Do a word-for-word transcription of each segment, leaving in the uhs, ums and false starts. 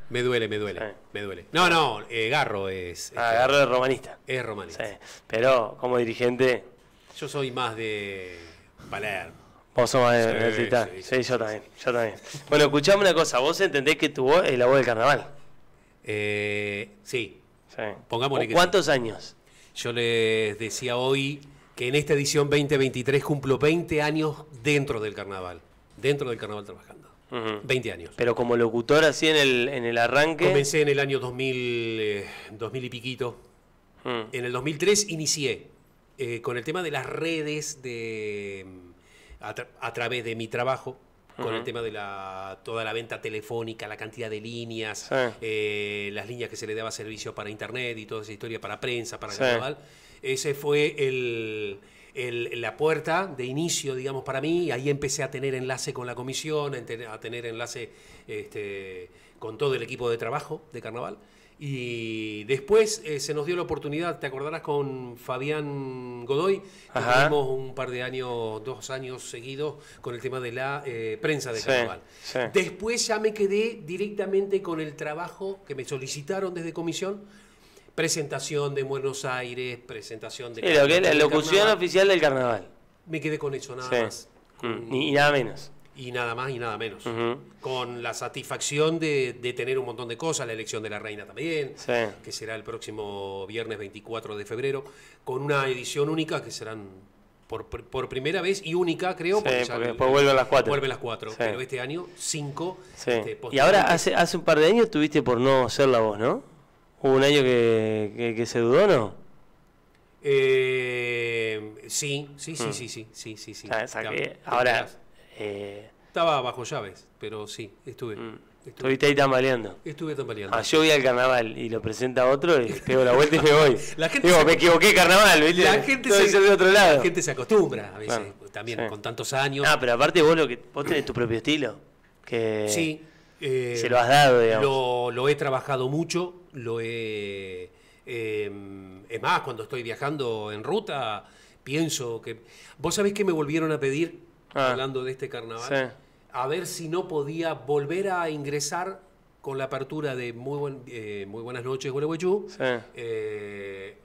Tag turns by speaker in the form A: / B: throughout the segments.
A: Me duele, me duele,
B: Sí.
A: me duele. No, no, eh, Garro es...
B: Ah, Garro es romanista.
A: Es romanista.
B: Sí. Pero como dirigente,
A: Yo soy más de Palermo.
B: vos sos más de,
A: Sí,
B: del Titán.
A: sí,
B: Sí,
A: sí,
B: yo
A: sí,
B: también, yo también. Bueno, escuchame una cosa, vos entendés que tu voz es la voz del carnaval.
A: Eh, sí,
B: Sí.
A: Pongámosle que
B: ¿Cuántos años?
A: yo les decía hoy que en esta edición veinte veintitrés cumplo veinte años dentro del carnaval. Dentro del carnaval trabajando.
B: Ujú.
A: veinte años.
B: Pero como locutor así en el, en el arranque.
A: Comencé en el año dos mil, eh, dos mil y piquito.
B: Mm.
A: En el dos mil tres inicié eh, con el tema de las redes de, a, tra a través de mi trabajo, con
B: Uh-huh.
A: el tema de la, toda la venta telefónica, la cantidad de líneas,
B: Sí.
A: eh, las líneas que se le daba servicio para internet y toda esa historia para prensa, para
B: Sí.
A: carnaval. Ese fue el, el, la puerta de inicio, digamos, para mí. Ahí empecé a tener enlace con la comisión, a tener, a tener enlace este, con todo el equipo de trabajo de carnaval. Y después eh, se nos dio la oportunidad, te acordarás, con Fabián Godoy, que
B: Ajá.
A: tuvimos un par de años, dos años seguidos con el tema de la eh, prensa de
B: Sí,
A: carnaval.
B: sí.
A: Después ya me quedé directamente con el trabajo que me solicitaron desde comisión, presentación de Buenos Aires, presentación de...
B: Sí, lo que es la
A: del
B: locución
A: carnaval.
B: oficial del carnaval.
A: Me quedé con eso nada
B: Sí.
A: más.
B: Mm, Y, y nada menos.
A: Y nada más y nada menos.
B: Ujú.
A: Con la satisfacción de, de tener un montón de cosas, la elección de la reina también,
B: Sí.
A: que será el próximo viernes veinticuatro de febrero, con una edición única que serán por, por primera vez y única, creo,
B: Sí,
A: porque,
B: porque
A: el-
B: después vuelven las cuatro.
A: Vuelven las cuatro,
B: Sí.
A: pero este año cinco.
B: Sí.
A: este,
B: Y
A: posteriormente.
B: ahora, hace, hace un par de años tuviste por no ser la voz, ¿no? Hubo un año que, que, que se dudó, ¿no?
A: Eh, sí, sí, sí,
B: Mm.
A: sí, sí, sí, sí, sí.
B: Ah, esa
A: Te-
B: que-
A: te
B: ahora,
A: enterás.
B: eh,
A: Estaba bajo llaves, pero sí, estuve.
B: mm,
A: Estuve,
B: estuviste ahí tambaleando.
A: estuve tambaleando.
B: Ah, yo voy al carnaval y lo presenta otro y pego la vuelta y me voy.
A: La gente
B: Digo,
A: se-
B: me equivoqué de carnaval, ¿viste?
A: La gente,
B: Todo
A: se,
B: eso de otro lado.
A: la gente se acostumbra a veces,
B: Claro,
A: también
B: sí.
A: con tantos años.
B: Ah, pero aparte vos lo que vos tenés tu propio estilo. Que
A: Sí. eh,
B: se lo has dado, digamos.
A: Lo, lo he trabajado mucho, lo he... eh, es más, cuando estoy viajando en ruta, pienso que... ¿Vos sabés que me volvieron a pedir,
B: Ah.
A: hablando de este carnaval?
B: Sí.
A: A ver si no podía volver a ingresar con la apertura de Muy, buen, eh, muy Buenas noches, Gualeguaychú,
B: Sí.
A: eh,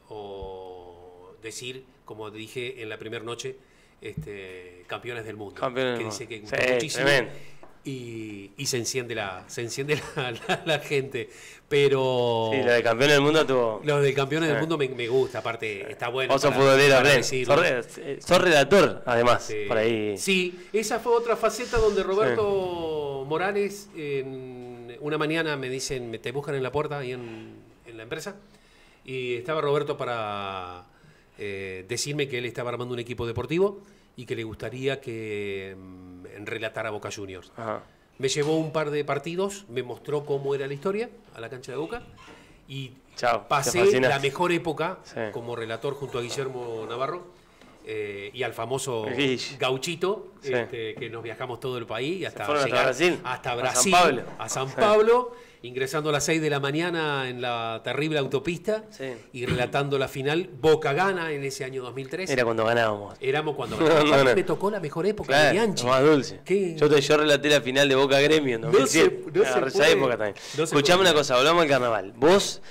A: o decir, como dije en la primera noche, este, campeones del mundo.
B: Campeones
A: que
B: del
A: dice que
B: mundo.
A: gustó
B: Sí,
A: muchísimo.
B: tremendo.
A: Y, y se enciende la se enciende la, la- la gente. Pero
B: Sí, lo de campeón del mundo tuvo.
A: lo de campeones
B: Sí.
A: del mundo me, me gusta, aparte está bueno.
B: Vos sos
A: para-
B: futbolero,
A: para
B: Ren.
A: decirlo.
B: Sos, re- eh, sos redactor, además,
A: Sí.
B: por ahí.
A: Sí, esa fue otra faceta donde Roberto Morales, en una mañana me dicen, me te buscan en la puerta ahí en, en la empresa, y estaba Roberto para eh, decirme que él estaba armando un equipo deportivo y que le gustaría que mm, relatara Boca Juniors.
B: Ajá.
A: Me llevó un par de partidos, me mostró cómo era la historia a la cancha de Boca y
B: Chao, te
A: pasé
B: fascinaste.
A: la mejor época
B: Sí.
A: como relator junto a Guillermo Navarro eh, y al famoso
B: El Guille.
A: Gauchito,
B: Sí.
A: este, que nos viajamos todo el país hasta
B: fueron hasta
A: llegar
B: Brasil,
A: hasta
B: a San
A: Brasil,
B: Pablo.
A: a San
B: Sí.
A: Pablo, ingresando a las seis de la mañana en la terrible autopista
B: Sí.
A: y relatando la final. Boca gana en ese año dos mil tres.
B: Era cuando ganábamos.
A: Éramos cuando
B: No,
A: ganábamos.
B: no, no.
A: Me tocó la mejor época de
B: Claro,
A: Bianchi.
B: lo más dulce.
A: ¿Qué?
B: Yo, te, yo relaté la final de Boca Gremio en
A: No
B: dos mil siete.
A: se- no se
B: Agarré esa
A: puede.
B: época también.
A: No se
B: Escuchame
A: puede.
B: una cosa, volvamos al carnaval. Vos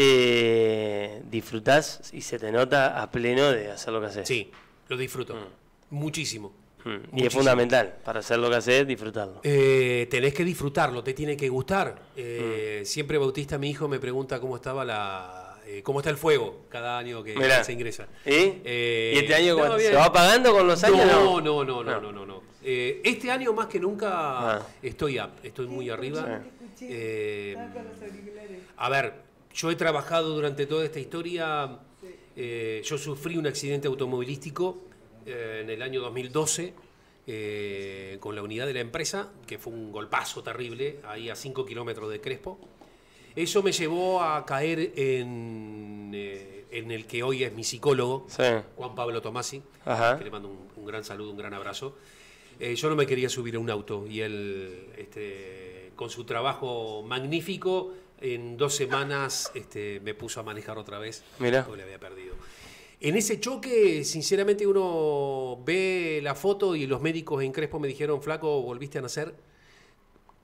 B: eh, disfrutás y se te nota a pleno de hacer lo que haces.
A: Sí, lo disfruto. Muchísimo.
B: Mm. Y es
A: Muchísimo.
B: fundamental para hacer lo que haces, disfrutarlo.
A: Eh, tenés que disfrutarlo, te tiene que gustar. Eh,
B: Mm.
A: Siempre Bautista, mi hijo, me pregunta cómo estaba la, eh, cómo está el fuego cada año que
B: Mirá.
A: se ingresa.
B: ¿Y?
A: Eh,
B: ¿Y este año
A: no,
B: cuánto?
A: bien.
B: se va apagando con los años?
A: No, no, no, no,
B: No.
A: no, no, no. Eh, este año más que nunca
B: Ah.
A: estoy up, estoy muy arriba.
C: Sí.
A: Eh,
C: Estaba con los auriculares.
A: a ver, yo he trabajado durante toda esta historia. eh, yo sufrí un accidente automovilístico eh, en el año dos mil doce eh, con la unidad de la empresa, que fue un golpazo terrible, ahí a cinco kilómetros de Crespo. Eso me llevó a caer en, eh, en el que hoy es mi psicólogo,
B: Sí.
A: Juan Pablo Tomasi,
B: Ajá.
A: que le mando un, un gran saludo, un gran abrazo. Eh, yo no me quería subir a un auto y él, este, con su trabajo magnífico, en dos semanas este, me puso a manejar otra vez,
B: Mirá.
A: porque le había perdido. En ese choque, sinceramente, uno ve la foto y los médicos en Crespo me dijeron, flaco, volviste a nacer.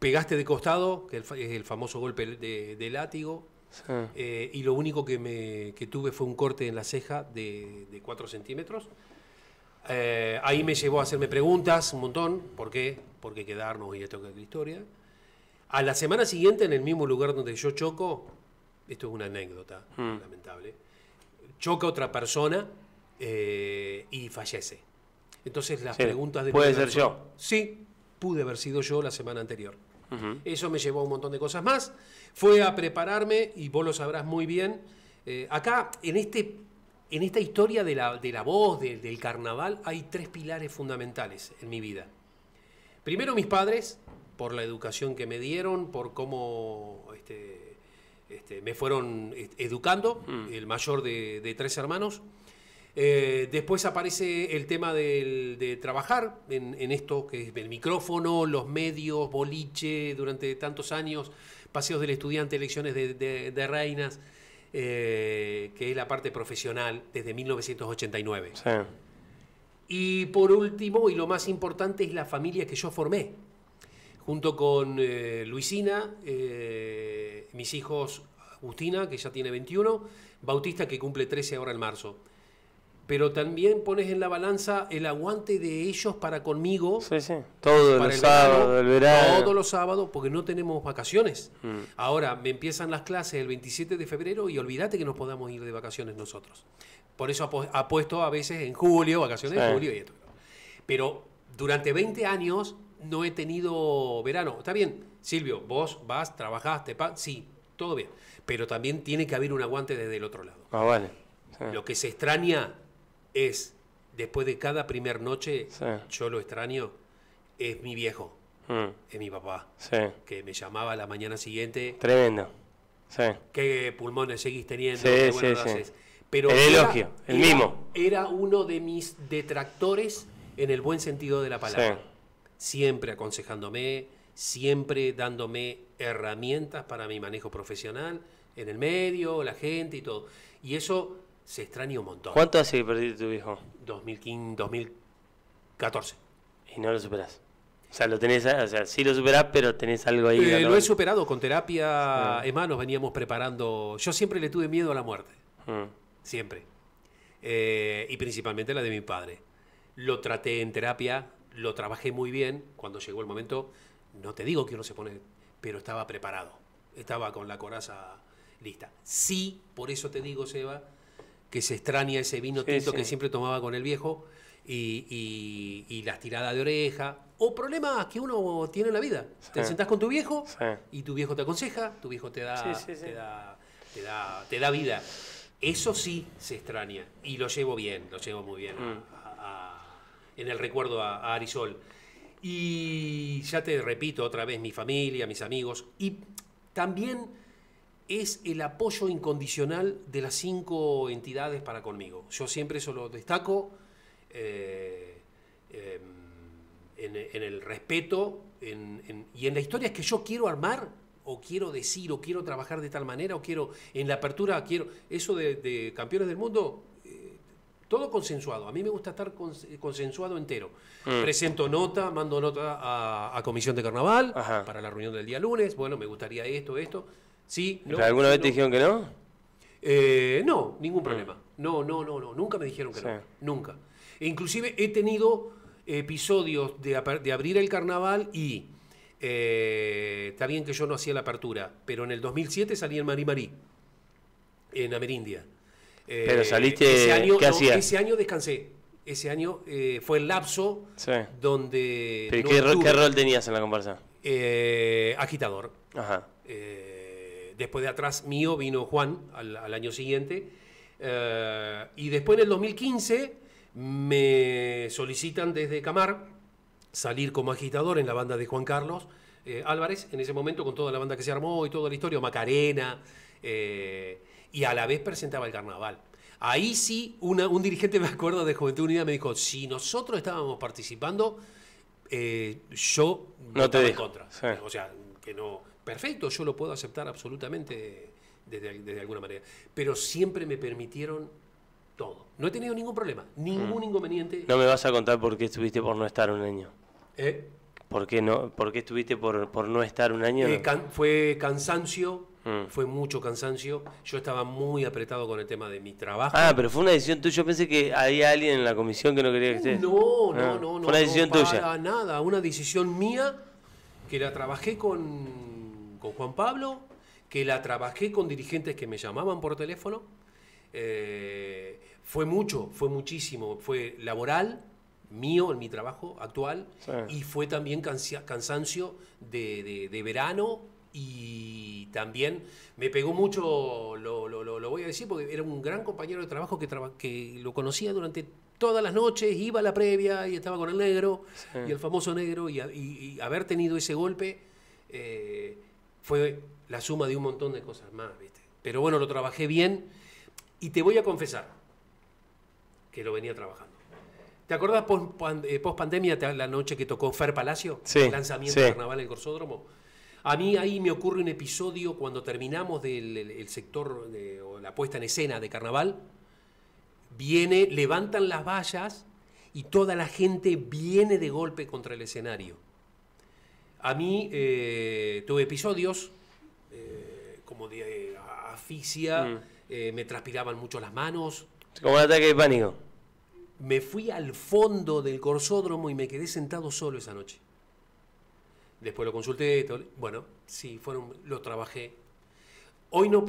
A: pegaste de costado, que es el famoso golpe de, de látigo, sí. eh, y lo único que, me, que tuve fue un corte en la ceja de, de cuatro centímetros. Eh, ahí me llevó a hacerme preguntas un montón, ¿por qué? ¿Por qué quedarnos y esto que es la historia? A la semana siguiente, en el mismo lugar donde yo choco, esto es una anécdota mm. lamentable, choca otra persona eh, y fallece. Entonces las sí, preguntas de...
B: ¿Puede ser yo?
A: Sí, pude haber sido yo la semana anterior. Uh-huh. Eso me llevó a un montón de cosas más. Fue a prepararme, y vos lo sabrás muy bien, eh, acá en, este, en esta historia de la, de la voz, de, del carnaval, hay tres pilares fundamentales en mi vida. Primero mis padres, por la educación que me dieron, por cómo este, este, me fueron educando, uh-huh. el mayor de, de tres hermanos. Eh, después aparece el tema del, de trabajar en, en esto, que es el micrófono, los medios, boliche, durante tantos años, paseos del estudiante, elecciones de, de, de reinas, eh, que es la parte profesional desde mil novecientos ochenta y nueve. Sí. Y por último, y lo más importante, es la familia que yo formé, junto con eh, Luisina, eh, mis hijos Agustina, que ya tiene veintiuno, Bautista, que cumple trece ahora en marzo. Pero también pones en la balanza el aguante de ellos para conmigo.
B: Sí, sí. Todos los sábados, el verano.
A: Todos los sábados, porque no tenemos vacaciones. Mm. Ahora, me empiezan las clases el veintisiete de febrero y olvídate que nos podamos ir de vacaciones nosotros. Por eso apuesto a veces en julio, vacaciones sí. en julio y esto. Pero durante veinte años no he tenido verano. Está bien, Silvio, vos vas, trabajás, te pagas, sí, todo bien. Pero también tiene que haber un aguante desde el otro lado.
B: Ah, vale. Sí.
A: Lo que se extraña es, después de cada primer noche, sí. yo lo extraño, es mi viejo, mm. es mi papá,
B: sí.
A: que me llamaba a la mañana siguiente.
B: Tremendo. Sí.
A: ¿Qué pulmones seguís teniendo?
B: Sí,
A: qué
B: bueno sí, sí.
A: Pero
B: el
A: era,
B: elogio, el
A: era,
B: mismo.
A: Era uno de mis detractores en el buen sentido de la palabra. Sí. Siempre aconsejándome, siempre dándome herramientas para mi manejo profesional, en el medio, la gente y todo. Y eso se extraña un montón.
B: ¿Cuánto hace que perdiste tu viejo?
A: dos mil quince, dos mil catorce.
B: ¿Y no lo superás? O sea, lo tenés, o sea, sí lo superás, pero tenés algo ahí.
A: Eh, lo he superado con terapia. Sí. Es más, nos veníamos preparando. Yo siempre le tuve miedo a la muerte. Mm. Siempre. Eh, y principalmente la de mi padre. Lo traté en terapia, lo trabajé muy bien. Cuando llegó el momento, no te digo que uno se pone, pero estaba preparado. Estaba con la coraza lista. Sí, por eso te digo, Seba, que se extraña ese vino sí, tinto sí. que siempre tomaba con el viejo y, y, y las tiradas de oreja o problemas que uno tiene en la vida. Sí. Te sentás con tu viejo sí. y tu viejo te aconseja, tu viejo te da, sí, sí, sí. Te, da, te, da, te da vida. Eso sí se extraña y lo llevo bien, lo llevo muy bien mm. a, a, en el recuerdo a, a Arisol. Y ya te repito otra vez, mi familia, mis amigos y también es el apoyo incondicional de las cinco entidades para conmigo. Yo siempre eso lo destaco eh, eh, en, en el respeto en, en, y en las historias que yo quiero armar o quiero decir o quiero trabajar de tal manera o quiero en la apertura quiero eso de, de campeones del mundo eh, todo consensuado. A mí me gusta estar cons, consensuado entero. Mm. Presento nota, mando nota a, a comisión de carnaval Ajá. para la reunión del día lunes. Bueno, me gustaría esto, esto. Sí, no,
B: ¿alguna vez
A: no.
B: te dijeron que no?
A: Eh, no, ningún problema. No, no, no, no. Nunca me dijeron que sí. no. Nunca. E inclusive he tenido episodios de, de abrir el carnaval y eh, está bien que yo no hacía la apertura, pero en el dos mil siete salí en Marí Marí, en Amerindia.
B: Eh, pero saliste, ese año, ¿qué no, hacías?
A: Ese año descansé. Ese año eh, fue el lapso sí. donde...
B: ¿Pero no qué, estuve, ¿qué rol tenías en la comparsa?
A: Eh, agitador.
B: Ajá.
A: Eh, Después de atrás mío vino Juan al, al año siguiente. Eh, y después en el dos mil quince me solicitan desde Camar salir como agitador en la banda de Juan Carlos eh, Álvarez, en ese momento con toda la banda que se armó y toda la historia, Macarena, eh, y a la vez presentaba el carnaval. Ahí sí, una, un dirigente, me acuerdo, de Juventud Unida me dijo, si nosotros estábamos participando, eh, yo
B: no te
A: en contra. Sí. O sea, que no... Perfecto, yo lo puedo aceptar absolutamente desde, desde alguna manera. Pero siempre me permitieron todo. No he tenido ningún problema, ningún mm. inconveniente.
B: No me vas a contar por qué estuviste por no estar un año.
A: ¿Eh?
B: ¿Por qué no? ¿Por qué estuviste por, por no estar un año?
A: Eh,
B: No?
A: can- fue cansancio,
B: Mm.
A: fue mucho cansancio. Yo estaba muy apretado con el tema de mi trabajo.
B: Ah, pero fue una decisión tuya. Yo pensé que había alguien en la comisión que no quería que estés.
A: No, no,
B: Ah,
A: no, no.
B: Fue una decisión
A: no,
B: tuya.
A: Para nada, una decisión mía que la trabajé con, con Juan Pablo, que la trabajé con dirigentes que me llamaban por teléfono. Eh, fue mucho, fue muchísimo. Fue laboral, mío, en mi trabajo actual,
B: Sí.
A: y fue también cansia- cansancio de, de- de verano, y también me pegó mucho, lo, lo- lo- lo voy a decir, porque era un gran compañero de trabajo que, traba- que lo conocía durante todas las noches, iba a la previa y estaba con el negro,
B: Sí.
A: y el famoso negro, y, a- y- y haber tenido ese golpe eh, fue la suma de un montón de cosas más, ¿viste? Pero bueno, lo trabajé bien, y te voy a confesar que lo venía trabajando. ¿Te acordás post, post pandemia, la noche que tocó Fer Palacio?
B: Sí,
A: El lanzamiento
B: sí.
A: de Carnaval en el Corsódromo. A mí ahí me ocurre un episodio cuando terminamos del el- el sector de, o la puesta en escena de Carnaval. Viene, levantan las vallas y toda la gente viene de golpe contra el escenario. A mí eh, tuve episodios eh, como de eh, asfixia,
B: Mm.
A: eh, me transpiraban mucho las manos.
B: Como un ataque de pánico.
A: Me fui al fondo del Corsódromo y me quedé sentado solo esa noche. Después lo consulté, todo- bueno, sí, fueron, lo trabajé. Hoy no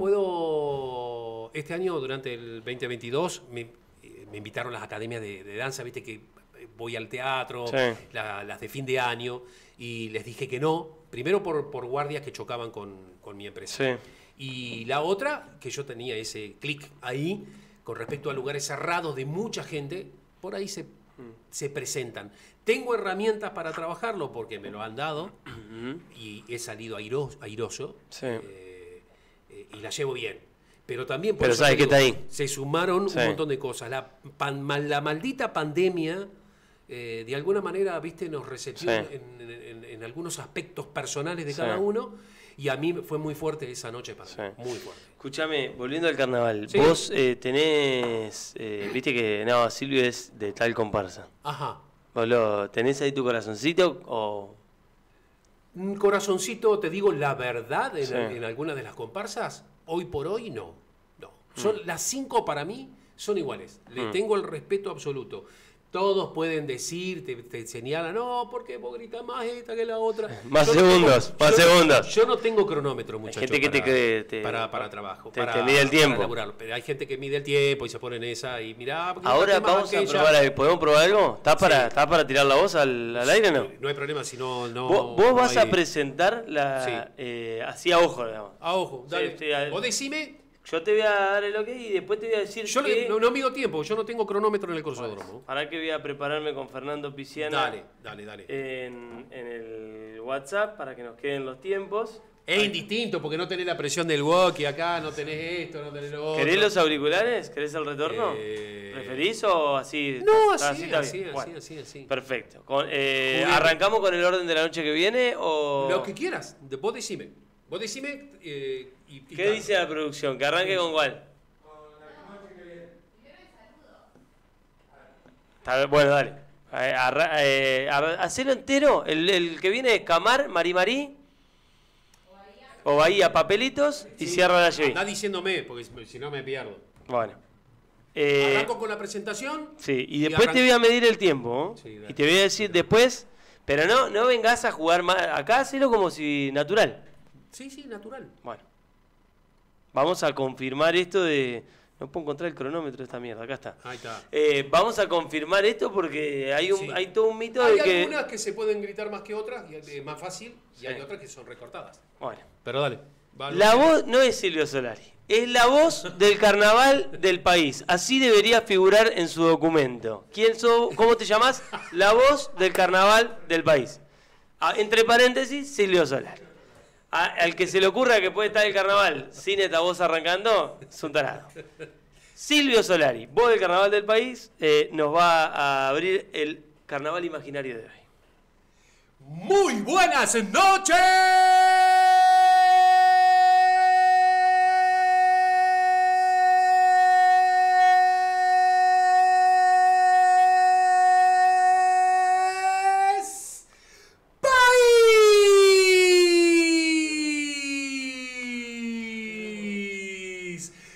A: puedo, este año, durante el veinte veintidós, me, eh, me invitaron las academias de, de danza, viste que voy al teatro,
B: Sí.
A: la- las de fin de año, y les dije que no, primero por, por guardias que chocaban con, con mi empresa.
B: Sí.
A: Y la otra, que yo tenía ese clic ahí, con respecto a lugares cerrados de mucha gente, por ahí se, se presentan. Tengo herramientas para trabajarlo porque me lo han dado y he salido airo- airoso
B: Sí.
A: eh, eh, y la llevo bien. Pero también, por
B: Pero
A: eso
B: sabes
A: te
B: que
A: digo,
B: está ahí.
A: se sumaron
B: Sí.
A: un montón de cosas. La, pan- mal- la maldita pandemia, eh, de alguna manera, viste, nos reseteó
B: Sí.
A: en, en- en algunos aspectos personales de
B: Sí.
A: cada uno, y a mí fue muy fuerte esa noche para
B: Sí.
A: mí, muy fuerte.
B: Escúchame, volviendo al carnaval,
A: Sí.
B: vos eh, tenés, eh, viste que no, Silvio es de tal comparsa.
A: Ajá.
B: ¿Vos lo, tenés ahí tu corazoncito o...?
A: Un corazoncito, te digo la verdad, en,
B: Sí.
A: en algunas de las comparsas, hoy por hoy no. No. Son, Las cinco para mí son iguales. Le
B: Mm.
A: tengo el respeto absoluto. Todos pueden decir, te, te señalan, no, porque vos gritas más esta que la otra.
B: Más
A: Yo no
B: segundos,
A: tengo-
B: más
A: yo-
B: segundos.
A: Yo no tengo cronómetro, muchachos.
B: gente que te
A: para,
B: cree, te-
A: para, para trabajo.
B: te-
A: para,
B: te mide el tiempo.
A: para laburarlo. Pero hay gente que mide el tiempo y se pone en esa y mirá. porque
B: Ahora
A: gritaste más
B: vamos a
A: aquella.
B: probar, algo. ¿Podemos probar algo? ¿Estás para,
A: Sí.
B: ¿estás para tirar la voz al, al aire o no?
A: No hay problema si no. no
B: Vos, vos
A: no
B: vas
A: hay-
B: a presentar la...
A: Sí.
B: eh, así a ojo, digamos.
A: A ojo, dale.
B: Sí, sí, a-
A: Vos decime.
B: Yo te voy a dar el ok y después te voy a decir
A: Yo
B: que...
A: le- no, no mido tiempo, yo no tengo cronómetro en el Corsódromo.
B: Para que voy a prepararme con Fernando Piciana
A: Dale, dale, dale.
B: en, en el WhatsApp para que nos queden los tiempos.
A: Es indistinto porque no tenés la presión del walkie acá, no tenés esto, no tenés lo otro.
B: ¿Querés los auriculares? ¿Querés el retorno?
A: Eh,
B: ¿Preferís o así?
A: No,
B: ¿Está-
A: así,
B: está
A: así,
B: bien?
A: así,
B: Bueno,
A: así, así.
B: perfecto. Con- eh,
A: Juguete.
B: ¿Arrancamos con el orden de la noche que viene o...?
A: Lo que quieras, de- vos decime. Vos decime eh, y, y
B: ¿Qué
A: tal.
B: dice la producción? ¿Que arranque con cuál? Está bien, bueno, dale. Eh, arra- eh, arra- hacelo entero. El, el que viene es Camar, Marimarí. O Bahía, papelitos y
A: Sí.
B: cierra la Yeví.
A: Andá diciéndome, porque si no me pierdo.
B: Bueno. Eh,
A: Arranco con la presentación.
B: sí, y después
A: arran-
B: te voy a medir el tiempo. ¿no?
A: Sí, dale.
B: Y te voy a decir después, pero no, no vengas a jugar más. Acá hacelo como si natural.
A: Sí, sí, natural.
B: Bueno. Vamos a confirmar esto de... No puedo encontrar el cronómetro de esta mierda, acá está.
A: Ahí está.
B: Eh, vamos a confirmar esto porque hay un
A: Sí.
B: hay todo un mito
A: Hay
B: de que...
A: algunas que se pueden gritar más que otras, y es más fácil, y
B: Sí.
A: hay otras que son recortadas.
B: Bueno.
A: Pero dale. va,
B: La
A: lo-
B: voz no es Silvio Solari, es la voz del carnaval del país. Así debería figurar en su documento. ¿Quién so- ¿Cómo te llamas? La voz del carnaval del país. Ah, entre paréntesis, Silvio Solari. A- al que se le ocurra que puede estar el carnaval sin esta voz arrancando, es un tarado. Silvio Solari, voz del carnaval del país, eh, nos va a abrir el carnaval imaginario de hoy.
A: Muy buenas noches.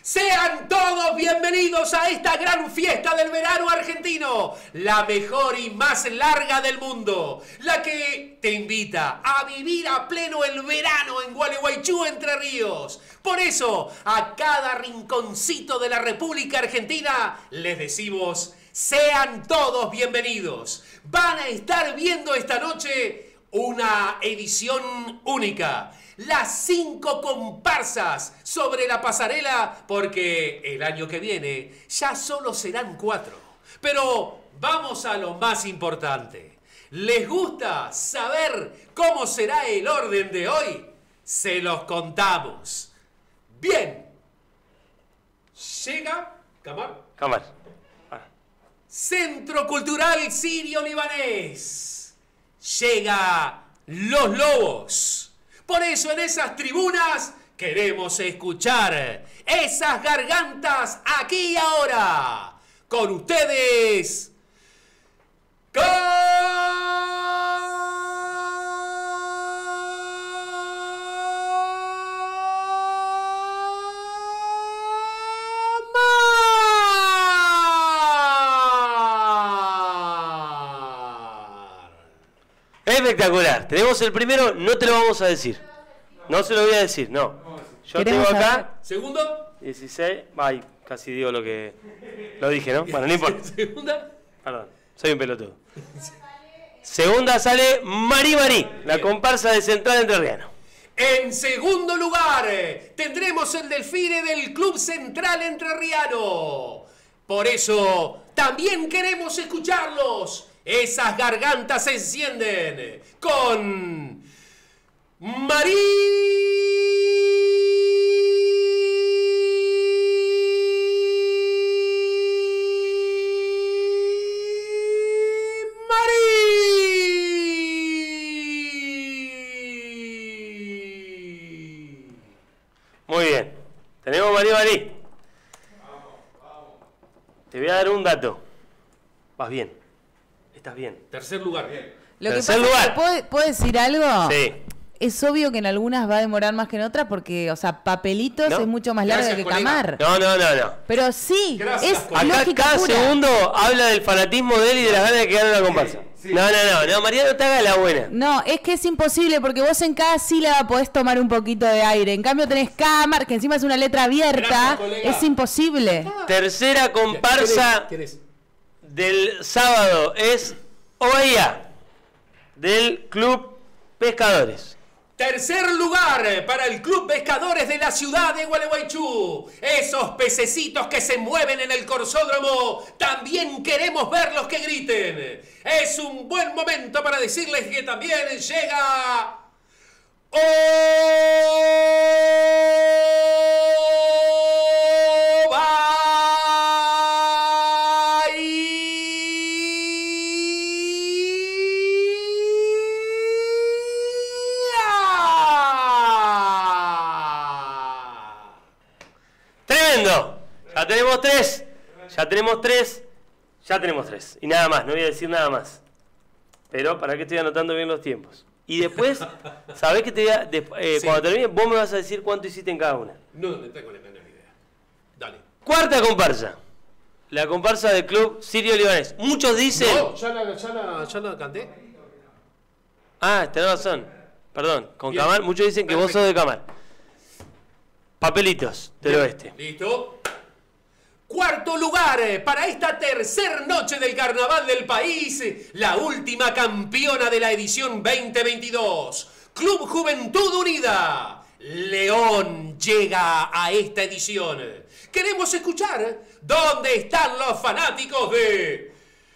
A: Sean todos bienvenidos a esta gran fiesta del verano argentino, la mejor y más larga del mundo, la que te invita a vivir a pleno el verano en Gualeguaychú, Entre Ríos. Por eso, a cada rinconcito de la República Argentina les decimos, sean todos bienvenidos. Van a estar viendo esta noche una edición única. Las cinco comparsas sobre la pasarela, porque el año que viene ya solo serán cuatro. Pero vamos a lo más importante. ¿Les gusta saber cómo será el orden de hoy? Se los contamos. Bien. Llega... ¿Camar?
B: Camar. Ah.
A: Centro Cultural Sirio-Libanés. Llega Los Lobos. Por eso en esas tribunas queremos escuchar esas gargantas aquí y ahora. Con ustedes,
B: Espectacular. Tenemos el primero, no te lo vamos a decir. No se lo voy a decir, no. Yo tengo acá...
A: ¿Segundo?
B: dieciséis. Ay, casi digo lo que... Lo dije, ¿no? Bueno, no importa.
A: ¿Segunda?
B: Perdón, soy un pelotudo. Segunda sale Marí Marí, la comparsa de Central Entrerriano.
A: En segundo lugar, tendremos el desfile del Club Central Entrerriano. Por eso, también queremos escucharlos. Esas gargantas se encienden con Marí Marí.
B: Muy bien, tenemos Marí Marí. Te voy a dar un dato. Vas bien. Estás bien.
A: Tercer lugar.
C: Lo que
B: Tercer
C: pasa
B: lugar.
C: es que, ¿puedo, ¿puedo decir algo?
B: Sí.
C: Es obvio que en algunas va a demorar más que en otras porque, o sea, Papelitos
B: ¿No?
C: es mucho más largo
A: Gracias,
C: que
A: colega.
C: Camar.
B: No, no, no, no.
C: Pero sí,
A: Gracias,
C: es
A: colega.
B: Acá
C: lógica
B: cada
C: pura.
B: segundo habla del fanatismo de él y de las ganas de que gane la comparsa. No, no, no, no, Mariano, te haga la buena.
C: No, es que es imposible porque vos en cada sílaba podés tomar un poquito de aire. En cambio tenés Camar, que encima es una letra abierta.
A: Gracias, colega.
C: Es imposible.
B: Tercera comparsa
A: ¿Quién es?
B: del sábado es Oveía, del Club Pescadores.
A: Tercer lugar para el Club Pescadores de la ciudad de Gualeguaychú. Esos pececitos que se mueven en el corsódromo, también queremos verlos que griten. Es un buen momento para decirles que también llega...
B: ¡Tremendo! Ya tenemos tres. Ya tenemos tres. Ya tenemos tres. Y nada más, no voy a decir nada más. Pero para que estoy anotando bien los tiempos. Y después, ¿sabés que te voy a, de- eh,
A: Sí.
B: cuando termine, vos me vas a decir cuánto hiciste en cada una?
A: No, no tengo ni la menor idea. Dale.
B: Cuarta comparsa. La comparsa del Club Sirio-Libanés. Muchos dicen...
A: No, ya la, ya la, ya la canté.
B: Ah, tenés razón. Perdón, con
A: Bien.
B: Camar. Muchos dicen que vos
A: Perfecto.
B: sos de Camar. Papelitos del
A: Bien.
B: oeste.
A: Listo. Cuarto lugar eh, para esta tercer noche del carnaval del país, la última campeona de la edición veinte veintidós, Club Juventud Unida. León llega a esta edición. Queremos escuchar dónde están los fanáticos de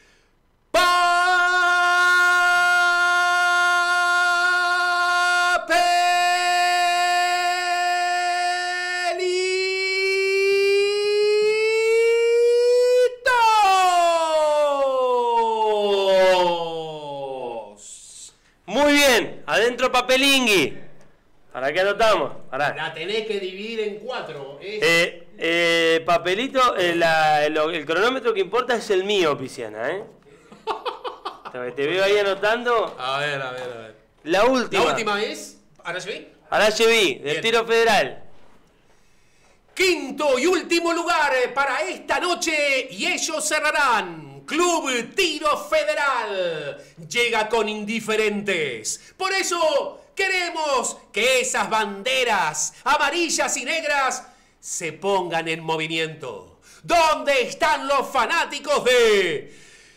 A: Papelitos.
B: Muy bien, adentro papelingui. ¿Para qué anotamos? Pará.
A: La tenés que dividir en cuatro. Es-
B: Eh, eh, papelito, eh, la- el, el cronómetro que importa es el mío, Pisiana, ¿eh? Te, te veo ahí anotando.
A: A ver, a ver, a ver.
B: La última.
A: La última es... ¿Ahora sí?
B: Arache B, del
A: Bien.
B: tiro federal.
A: Quinto y último lugar para esta noche y ellos cerrarán. Club Tiro Federal llega con indiferentes. Por eso queremos que esas banderas amarillas y negras se pongan en movimiento. ¿Dónde están los fanáticos de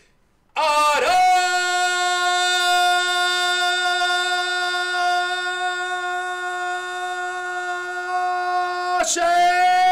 A: Arache?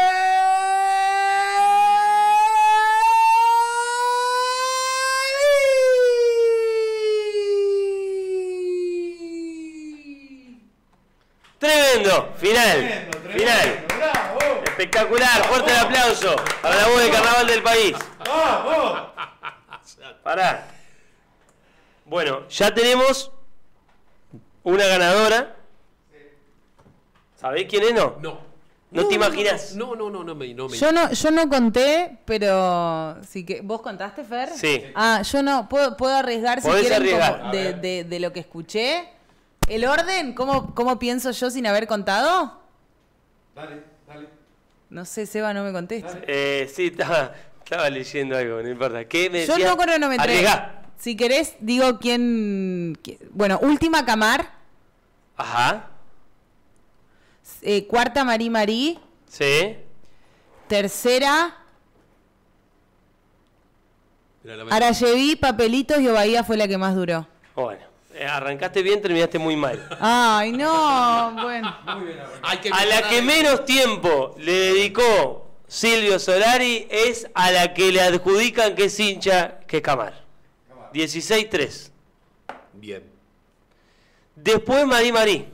B: Tremendo, final,
D: Tremendo, tremendo,
B: final.
D: bravo.
B: Espectacular, fuerte el aplauso para la voz del carnaval del país.
D: ¡Vamos!
B: Pará. Bueno, ya tenemos una ganadora. ¿Sabés quién es, no?
A: No.
B: ¿No te imaginas?
A: No, no, no, no me, no me.
C: Yo no, yo no conté, pero sí que ¿vos contaste, Fer?
B: Sí.
C: Ah, yo no puedo, puedo arriesgar si
B: Podés
C: quieren
B: arriesgar.
C: como de, de, de lo que escuché. ¿El orden? ¿Cómo, cómo pienso yo sin haber contado?
D: Dale, dale.
C: No sé, Seba no me contesta.
B: Eh, sí, estaba, estaba leyendo algo, no importa. ¿Qué me
C: Yo
B: decía?
C: no cronometré.
B: Arriesgá.
C: Si querés, digo quién... qui- Bueno, última Camar,
B: Ajá.
C: eh, cuarta Marí Marí,
B: Sí.
C: tercera
A: Era la verdad.
C: Arayeví, Papelitos y Obahía fue la que más duró.
B: Bueno, eh, arrancaste bien, terminaste muy mal.
C: Ay, no, bueno.
A: Hay que
B: A la
A: mejorar.
B: que menos tiempo le dedicó Silvio Solari es a la que le adjudican que es hincha, que es Camar. dieciséis tres.
A: Bien.
B: Después Marí Marí,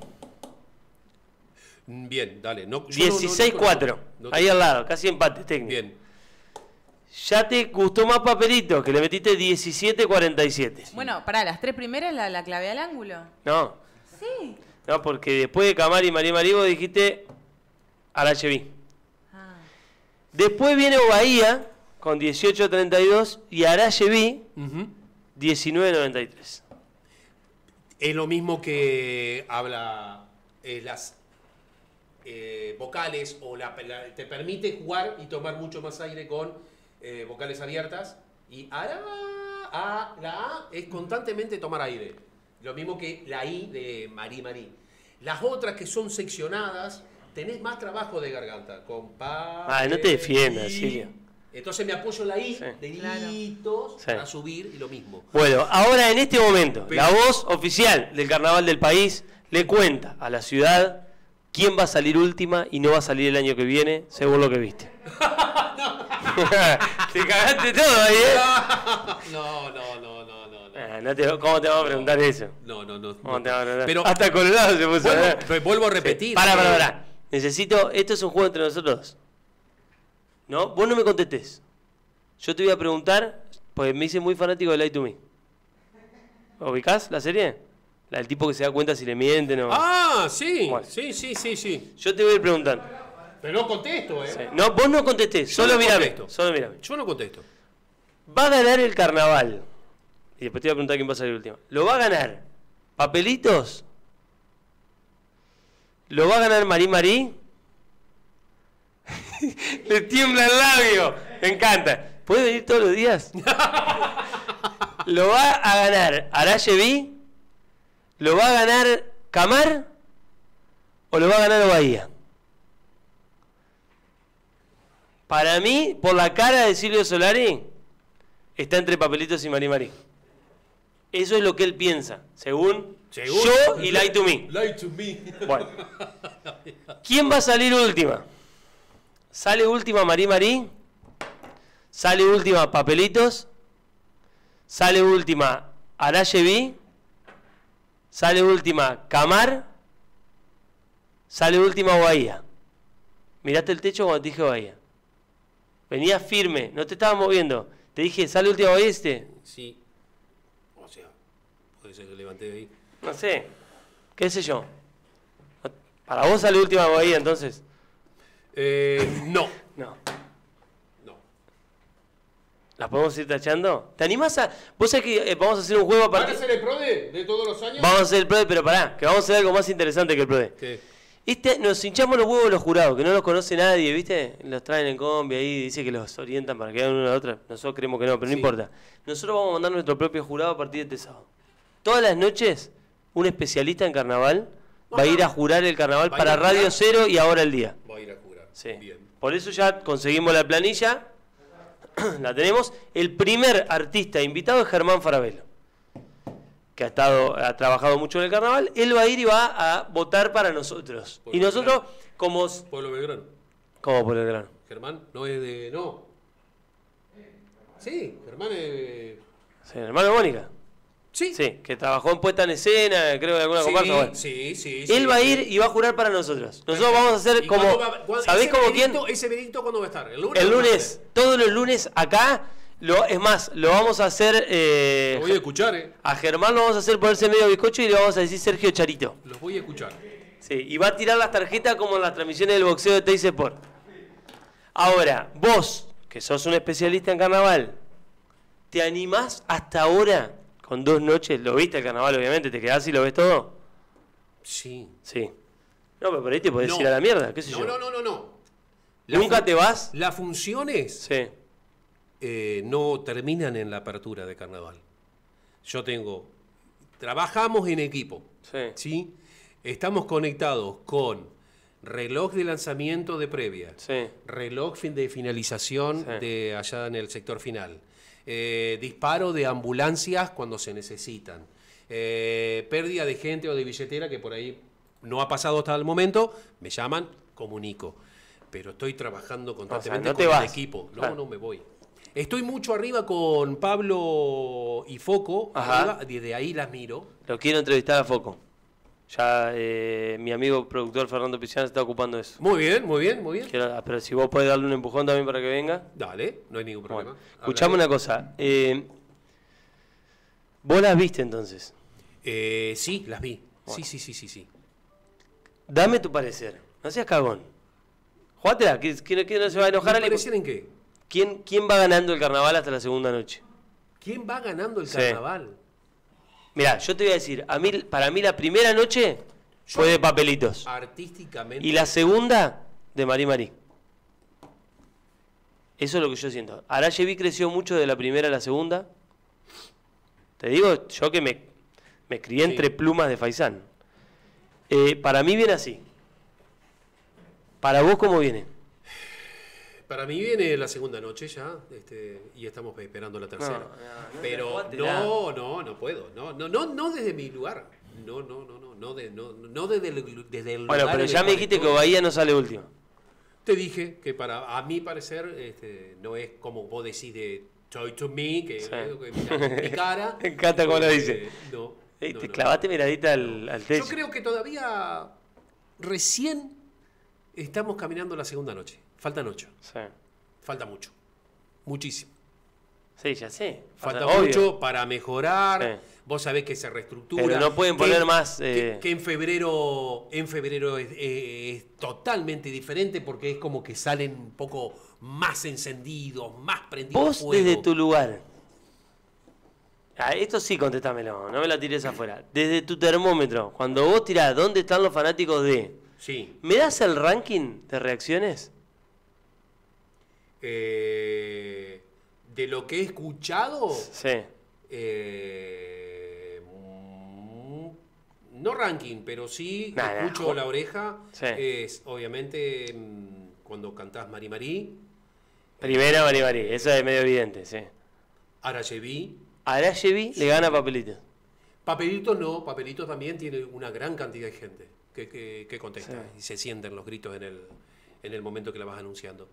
A: Bien, dale. No, yo no- no-
B: dieciséis cuatro.
A: no- no-
B: Ahí al lado, casi empate técnico.
A: Bien.
B: Ya te gustó más Papelitos, que le metiste diecisiete cuarenta y siete.
C: Bueno, pará, las tres primeras la, la clavé al ángulo.
B: No,
C: Sí.
B: no, porque después de Camar y Marí Marí vos dijiste Aracheví.
C: Ah.
B: Después viene Bahía con dieciocho treinta y dos y Aracheví
A: Ujú.
B: diecinueve noventa y tres.
A: Es lo mismo que habla eh, las eh, vocales o la, la- te permite jugar y tomar mucho más aire con eh, vocales abiertas. Y ara, a, la A es constantemente tomar aire. Lo mismo que la I de Marí Marí. Las otras que son seccionadas, tenés más trabajo de garganta. Con pa,
B: Ah, no te
A: eh,
B: defiendas,
A: i.
B: Silvio.
A: Entonces me apoyo en la I,
B: Sí.
A: deditos,
B: Sí.
A: para subir y lo mismo.
B: Bueno, ahora en este momento,
A: Pero-
B: la voz oficial del Carnaval del país le cuenta a la ciudad quién va a salir última y no va a salir el año que viene, según lo que viste. Te cagaste todo ahí, ¿eh?
A: No, no, no, no, no. no.
B: Ah, no te- ¿Cómo te vamos a preguntar eso?
A: No, no, no.
B: ¿Cómo te vamos a preguntar?
A: Pero
B: Hasta Colorado se puso.
A: vuelvo,
B: ¿eh?
A: pero vuelvo a repetir.
B: Para, para,
A: eh,
B: para. Necesito. Esto es un juego entre nosotros dos. ¿No? Vos no me contestés. Yo te voy a preguntar, pues me hice muy fanático de Lie to Me. ¿Ubicás la serie? La del tipo que se da cuenta si le mienten o.
A: Ah, sí,
B: Bueno.
A: sí, sí, sí, sí.
B: Yo te voy a ir preguntando.
A: Pero no contesto, ¿eh?
B: Sí. No, vos no contestés,
A: Yo
B: solo
A: no
B: mírame.
A: contesto.
B: Solo mírame.
A: Yo no contesto.
B: Va a ganar el carnaval. Y después te voy a preguntar quién va a salir último. ¿Lo va a ganar Papelitos? ¿Lo va a ganar Marí Marí? Le tiembla el labio. Me encanta. ¿Puede venir todos los días? ¿Lo va a ganar Aracheví? ¿Lo va a ganar Camar? ¿O lo va a ganar Bahía? Para mí, por la cara de Silvio Solari, está entre Papelitos y Marí Marí. Eso es lo que él piensa, según,
A: Según-
B: yo y Lie to Me.
A: Lie to me.
B: Bueno. ¿Quién va a salir última? ¿Sale última Marí Marí? ¿Sale última Papelitos? ¿Sale última Aracheví? ¿Sale última Camar? ¿Sale última Bahía? ¿Miraste el techo cuando te dije Bahía? Venías firme, no te estabas moviendo. Te dije, ¿sale última Bahía este?
A: Sí. O sea, puede ser que levanté de ahí.
B: No sé, qué sé yo. Para vos sale última Bahía entonces.
A: Eh, no.
B: No.
A: No.
B: ¿Las podemos ir tachando? ¿Te animás a...? Vos sabés que eh, vamos a hacer un juego a
A: ¿Van a
B: partir...
A: ser el PRODE de todos los años?
B: Vamos a hacer el PRODE, pero pará, que vamos a hacer algo más interesante que el PRODE.
A: ¿Qué?
B: Este, nos hinchamos los huevos los jurados, que no los conoce nadie, ¿viste? Los traen en combi ahí, dice que los orientan para que hagan una a la otra. Nosotros creemos que no, pero no
A: Sí.
B: importa. Nosotros vamos a mandar nuestro propio jurado a partir de este sábado. Todas las noches, un especialista en carnaval va a ir a jurar el carnaval
A: ¿Va a ir
B: para
A: a jurar?
B: Radio Cero y Ahora el Día.
A: Voy a ir a jurar.
B: Sí.
A: Bien.
B: Por eso ya conseguimos la planilla, la tenemos. El primer artista invitado es Germán Farabello, que ha estado, ha trabajado mucho en el carnaval. Él va a ir y va a votar para nosotros.
A: Pueblo
B: Y nosotros,
A: Belgrano.
B: como...
A: Pueblo Belgrano.
B: ¿Cómo por el grano?
A: Germán no es de. No. Sí, Germán es.
B: Sí, el hermano de Mónica.
A: Sí.
B: Sí, que trabajó en puesta en escena, creo que alguna
A: Sí,
B: comparsa. Bueno.
A: sí, sí,
B: Él
A: sí,
B: va a
A: sí.
B: ir y va a jurar para nosotros. Nosotros vamos a hacer
A: ¿Y
B: como...
A: cuándo va- cuándo-
B: ¿Sabés
A: ese
B: como quién?
A: veredicto- ¿Ese veredicto cuándo va a estar? ¿El lunes?
B: El
A: o el
B: lunes,
A: martes?
B: todos los lunes acá. Lo, es más, lo vamos a hacer... eh,
A: Lo voy a escuchar, ¿eh?
B: a Germán lo vamos a hacer ponerse medio bizcocho y le vamos a decir Sergio Charito.
A: Los voy a escuchar.
B: Sí, y va a tirar las tarjetas como en las transmisiones del boxeo de Teis Sport. Ahora, vos, que sos un especialista en carnaval, ¿te animás hasta ahora con dos noches? ¿Lo viste el carnaval, obviamente? ¿Te quedás y lo ves todo?
A: Sí.
B: Sí. No, pero por ahí te podés
A: No.
B: ir a la mierda, qué sé
A: No,
B: yo.
A: no, no, no, no.
B: ¿Nunca
A: fun-
B: te vas?
A: Las funciones
B: Sí.
A: eh, no terminan en la apertura de carnaval. Yo tengo. Trabajamos en equipo.
B: Sí.
A: ¿Sí? Estamos conectados con reloj de lanzamiento de previa,
B: Sí.
A: reloj fin- de finalización
B: Sí.
A: de allá en el sector final, eh, disparo de ambulancias cuando se necesitan, eh, pérdida de gente o de billetera que por ahí no ha pasado hasta el momento, me llaman, comunico. Pero estoy trabajando constantemente
B: no te
A: con el
B: vas.
A: equipo. No,
B: Claro.
A: no me voy. Estoy mucho arriba con Pablo y Foco,
B: Ajá.
A: arriba, desde ahí las miro.
B: Lo quiero entrevistar a Foco. Ya eh, mi amigo productor Fernando Pizán se está ocupando de eso.
A: Muy bien, muy bien, muy bien.
B: Quiero- ah, pero si vos podés darle un empujón también para que venga.
A: Dale, no hay ningún problema.
B: Bueno, escuchame una cosa. Eh, ¿Vos las viste entonces?
A: Eh, sí, las vi.
B: Bueno.
A: Sí, sí, sí, sí, sí.
B: Dame tu parecer. No seas cagón. Jugátela, que, que, que no se va a enojar.
A: ¿Me
B: Ale.
A: parecer en qué?
B: ¿Quién, ¿Quién va ganando el carnaval hasta la segunda noche?
A: ¿Quién va ganando el
B: Sí.
A: carnaval?
B: Mirá, yo te voy a decir, a mí, para mí la primera noche fue de papelitos.
A: Artísticamente.
B: Y la segunda, de Marí Marí. Eso es lo que yo siento. Arayevi creció mucho de la primera a la segunda. Te digo, yo que me, me crié
A: Sí.
B: entre plumas de Faisán. Eh, para mí viene así. ¿Para vos cómo viene?
A: Para mí viene la segunda noche ya, este, y estamos esperando la tercera.
B: No, no, no,
A: Pero
B: jugátela.
A: no, no, no puedo. No, no, no, no desde mi lugar. No, no, no, no, no, de, no, no desde el, desde el
B: Bueno,
A: lugar
B: pero
A: en el
B: ya me
A: cual
B: dijiste que
A: estoy.
B: Bahía no sale último.
A: Te dije que para a mi parecer este, no es como vos decís de Toy to me, que,
B: Sí.
A: que mirá mi cara.
B: Me encanta cómo lo
A: Eh,
B: dice.
A: No,
B: Eh,
A: no,
B: te
A: no.
B: clavaste miradita al, al techo.
A: Yo creo que todavía recién estamos caminando la segunda noche. Faltan ocho.
B: Sí.
A: Falta mucho. Muchísimo.
B: Sí, ya sé.
A: Falta
B: Obvio.
A: mucho para mejorar.
B: Sí.
A: Vos sabés que se reestructura.
B: Pero no pueden
A: que-
B: poner más,
A: Que,
B: eh,
A: que en febrero, en febrero es, es- es totalmente diferente porque es como que salen un poco más encendidos, más prendidos
B: Vos
A: fuego.
B: desde tu lugar. Ah, esto sí, contéstamelo, no me la tires afuera. Desde tu termómetro, cuando vos tirás, ¿dónde están los fanáticos de?
A: Sí.
B: ¿Me das el ranking de reacciones?
A: Eh, de lo que he escuchado,
B: Sí.
A: eh, mm, no ranking, pero sí
B: Nah, nah,
A: escucho
B: jo-
A: la oreja.
B: Sí.
A: Es obviamente mm, cuando cantás Mari Marí,
B: Primera Mari Mari, eso es medio evidente, sí.
A: Arayeví.
B: Arayevi le gana papelitos.
A: Papelitos no, Papelitos también tiene una gran cantidad de gente que, que, que contesta
B: Sí.
A: y se sienten los gritos en el, en el momento que la vas anunciando.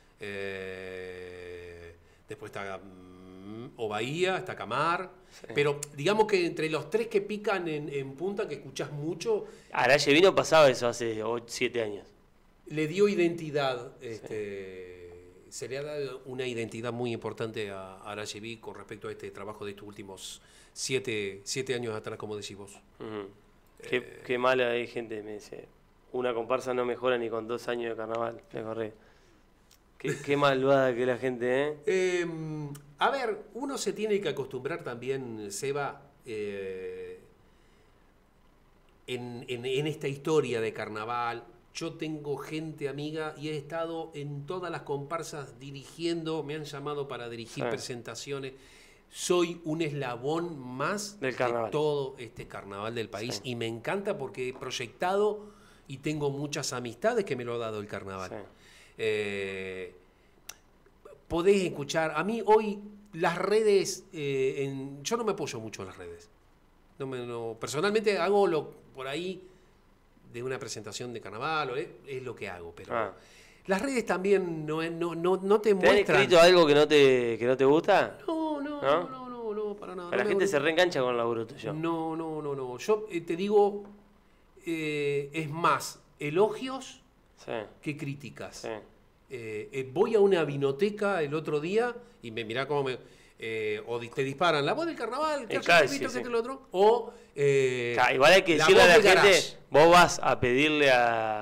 A: Eh, después está mm, O Bahía, está Camar, pero digamos que entre los tres que pican en, en punta, que escuchás mucho,
B: Arayevi no pasaba eso hace siete años.
A: le dio identidad, este, se le ha dado una identidad muy importante a Arayeví con respecto a este trabajo de estos últimos siete, siete años atrás, como decís vos.
B: Ujú. Qué, qué mala hay gente, me dice. Una comparsa no mejora ni con dos años de carnaval. Le corrí. Qué, qué malvada que la gente, ¿eh?
A: Eh, a ver, uno se tiene que acostumbrar también, Seba, eh, en, en, en esta historia de carnaval. Yo tengo gente amiga y he estado en todas las comparsas dirigiendo, me han llamado para dirigir
B: sí.
A: presentaciones. Soy un eslabón más
B: del carnaval.
A: de todo este carnaval del país
B: sí.
A: y me encanta porque he proyectado y tengo muchas amistades que me lo ha dado el carnaval. Sí. Eh, podés escuchar, a mí hoy las redes, eh, en, yo no me apoyo mucho en las redes. No me, no, personalmente hago lo por ahí de una presentación de carnaval, o es, es lo que hago, pero ah. las redes también no, no, no, no te,
B: ¿Te
A: muestran.
B: ¿Te han escrito algo que no te, que no te gusta?
A: No, no, no, no, no, no para nada.
B: La
A: no
B: gente
A: me,
B: se reengancha con el laburo tuyo.
A: No, no, no, no. Yo eh, te digo, eh, es más elogios
B: sí.
A: que críticas.
B: Sí.
A: Eh, eh, voy a una vinoteca el otro día y me mirá cómo me... Eh, o te disparan la voz del carnaval, que
B: claro,
A: visto,
B: sí,
A: que
B: sí.
A: te lo otro, o eh,
B: claro, igual hay que
A: la
B: decirle a la gente,
A: garage.
B: Vos vas a pedirle a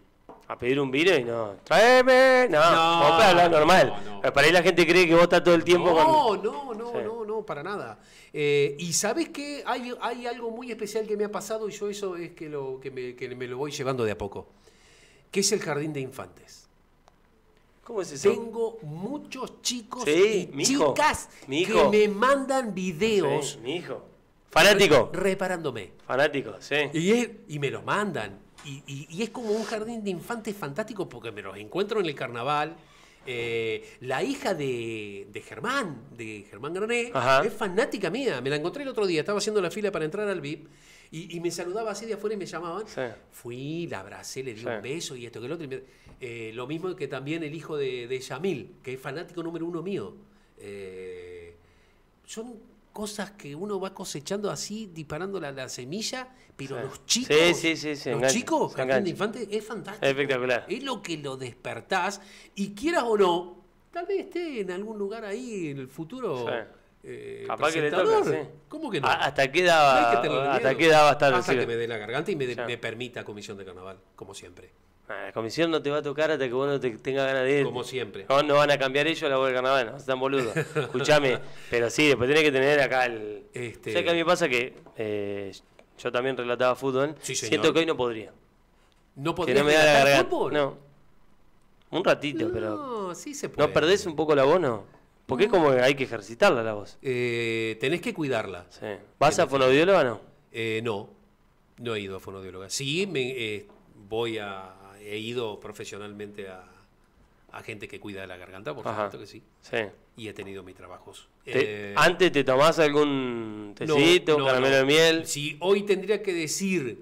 B: a pedir un vino y no, tráeme, no,
A: no
B: vos podés hablar normal.
A: No, no.
B: Para ahí la gente cree que vos estás todo el tiempo
A: no,
B: con...
A: No, no,
B: sí.
A: no, no, para nada. Eh, y ¿sabés qué? Hay, hay algo muy especial que me ha pasado y yo eso es que, lo, que, me, que me lo voy llevando de a poco, que es el jardín de infantes.
B: ¿Cómo es eso?
A: Tengo muchos chicos
B: sí,
A: y
B: mi hijo,
A: chicas
B: mi hijo.
A: que me mandan videos.
B: Sí, mi hijo. Fanático.
A: Re, reparándome.
B: Fanático, sí.
A: Y, es, y me los mandan. Y, y, y es como un jardín de infantes fantástico porque me los encuentro en el carnaval. Eh, la hija de, de Germán, de Germán Grané, Ajá. es fanática mía. Me la encontré el otro día. Estaba haciendo la fila para entrar al V I P. Y, y me saludaba así de afuera y me llamaban. Sí. Fui, la abracé, le di sí. un beso y esto que el otro. Y me, eh, lo mismo que también el hijo de, de Yamil, que es fanático número uno mío. Eh, son cosas que uno va cosechando así, disparando la, la semilla, pero
B: sí.
A: los chicos,
B: sí, sí, sí, sí,
A: los
B: engancha,
A: chicos, Jardín de Infantes, es fantástico.
B: Es espectacular.
A: Es lo que lo despertás y quieras o no, tal vez esté en algún lugar ahí en el futuro. Sí. Eh,
B: Capaz que le toca, sí.
A: ¿Cómo que no?
B: ¿Hasta qué daba,
A: no
B: hasta qué daba estar?
A: Hasta que me dé la garganta y me, de, sí. me permita comisión de carnaval, como siempre.
B: La comisión no te va a tocar hasta que vos no te tengas ganas de ir.
A: Como siempre.
B: No, no van a cambiar ellos la voz del carnaval, no están boludos. Escuchame, pero sí, después tenés que tener acá el... Este... O sea que a mí me pasa que eh, yo también relataba fútbol,
A: sí,
B: siento que hoy no podría.
A: ¿No podría
B: no me da la garganta.
A: Fútbol?
B: No, un ratito,
A: no,
B: pero...
A: No, sí se puede.
B: ¿No perdés un poco la voz, no? Porque no. es como que hay que ejercitarla la voz.
A: Eh, tenés que cuidarla.
B: Sí. ¿Vas a fonoaudióloga o no?
A: Eh, no, no he ido a fonoaudióloga. Sí, me, eh, voy a... He ido profesionalmente a, a gente que cuida de la garganta, por supuesto que sí.
B: Sí.
A: Y he tenido mis trabajos.
B: Te, eh, ¿Antes te tomás algún tecito, no, no, caramelo no. de miel?
A: Si hoy tendría que decir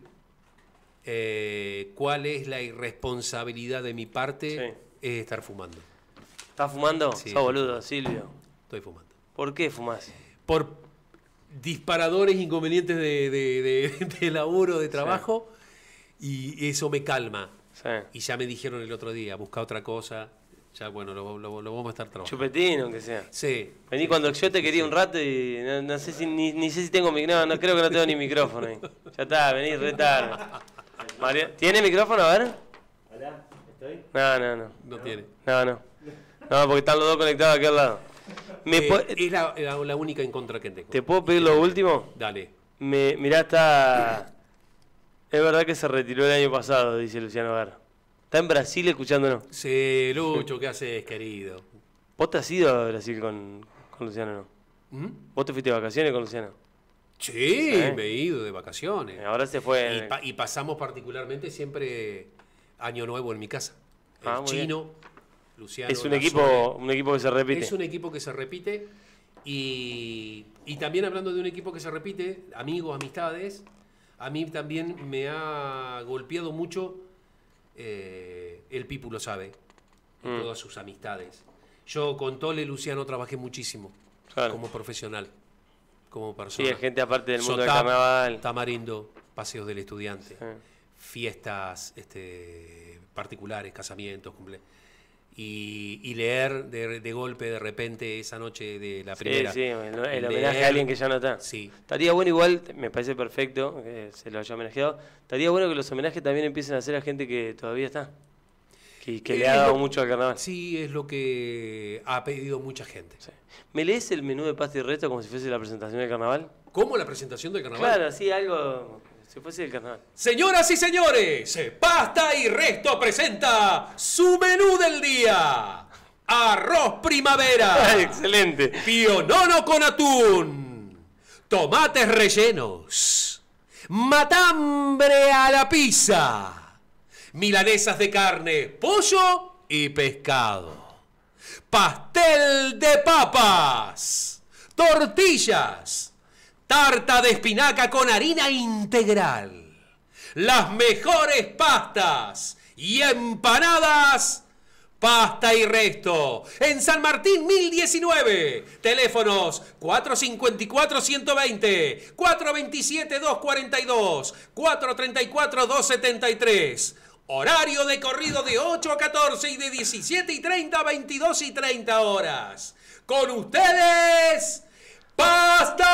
A: eh, cuál es la irresponsabilidad de mi parte, sí. es estar fumando.
B: ¿Estás fumando?
A: Sí,
B: sos boludo, Silvio.
A: Estoy fumando.
B: ¿Por qué fumás?
A: Por disparadores inconvenientes de, de, de, de laburo, de trabajo, sí. y eso me calma.
B: Sí.
A: Y ya me dijeron el otro día, busca otra cosa. Ya, bueno, lo, lo, lo vamos a estar trabajando.
B: Chupetín, aunque sea.
A: Sí.
B: Vení
A: sí,
B: cuando
A: sí,
B: yo te quería
A: sí.
B: un rato y no, no sé si ni, ni sé si tengo micrófono. No, creo que no tengo ni micrófono ahí. Ya está, vení, re tarde. Mario, ¿tiene micrófono? A ver.
E: Hola, ¿estoy?
B: No, no, no.
A: No tiene.
B: No, no. No, porque están los dos conectados aquí al lado. ¿Me
A: eh, es la, la, la única en contra que tengo.
B: ¿Te puedo pedir lo último?
A: Dale.
B: Me, mirá, está... Es verdad que se retiró el año pasado, dice Luciano Gar. Está en Brasil escuchándonos.
A: Sí, Lucho, ¿qué haces, querido?
B: ¿Vos te has ido a Brasil con, con Luciano, no?
A: ¿Mm?
B: ¿Vos te fuiste de vacaciones con Luciano?
A: Sí, ¿Eh? me he ido de vacaciones.
B: Ahora se fue...
A: Y, pa y pasamos particularmente siempre Año Nuevo en mi casa. El
B: ah,
A: Chino,
B: bien.
A: Luciano...
B: Es un equipo, un equipo que se repite.
A: Es un equipo que se repite. Y, y también hablando de un equipo que se repite, amigos, amistades, a mí también me ha golpeado mucho... Eh, el Pipu lo sabe, mm. todas sus amistades. Yo con Tole Luciano trabajé muchísimo, claro. como profesional, como persona.
B: Sí, hay gente aparte del mundo
A: Sotap,
B: del carnaval.
A: Tamarindo, paseos del estudiante,
B: sí.
A: fiestas este, particulares, casamientos, cumpleaños. Y, y leer de, de golpe, de repente, esa noche de la primera.
B: Sí, sí, el, el homenaje a alguien que ya no está.
A: Sí.
B: Estaría bueno igual, me parece perfecto que se lo haya homenajeado, estaría bueno que los homenajes también empiecen a hacer a gente que todavía está, que, que le ha dado lo, mucho al carnaval.
A: Sí, es lo que ha pedido mucha gente.
B: Sí. ¿Me lees el menú de pasta y resto como si fuese la presentación del carnaval?
A: ¿Cómo la presentación del carnaval?
B: Claro, sí, algo... Si fuese el carnaval.
A: Señoras y señores, Pasta y Resto presenta su menú del día. Arroz primavera.
B: Excelente.
A: Pionono con atún. Tomates rellenos. Matambre a la pizza. Milanesas de carne, pollo y pescado. Pastel de papas. Tortillas. Tarta de espinaca con harina integral. Las mejores pastas y empanadas. Pasta y Resto. En San Martín mil diecinueve. Teléfonos cuatro cinco cuatro, uno dos cero, cuatro dos siete, dos cuatro dos, cuatro tres cuatro, dos siete tres. Horario de corrido de ocho a catorce y de diecisiete y treinta a veintidós y treinta horas. Con ustedes, Pasta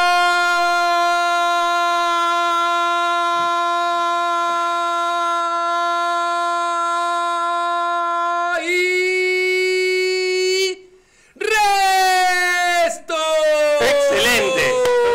A: y Resto.
B: Excelente.